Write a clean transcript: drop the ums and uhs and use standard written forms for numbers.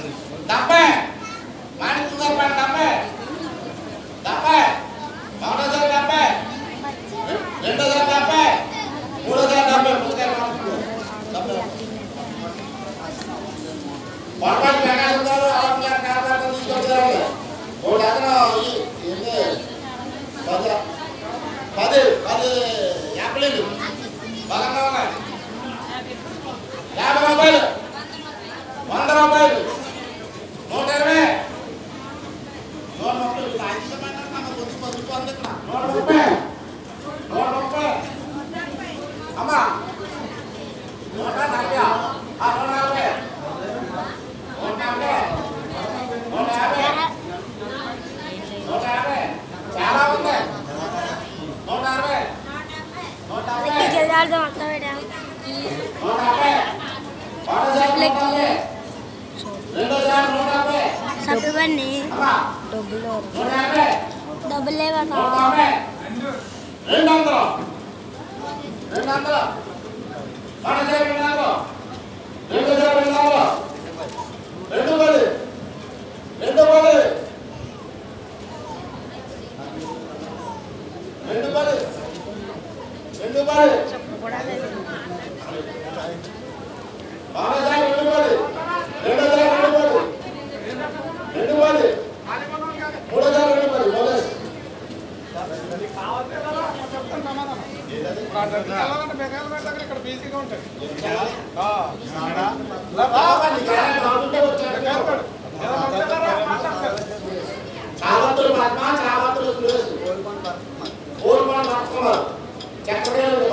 70 Manis juga pan 70 Manis juga 70 Lenda juga 70 Mula juga 70 Bukan 70 Korban jangan selalu orang yang kata tadi juga oh datang ini banyak pada yang beli tu bagan apa ya berapa itu mandar apa itu motor me non motor lagi mana nama bos anda kena non apa ama non apa ya apa nama Sampai mana? Double lewat. Chakra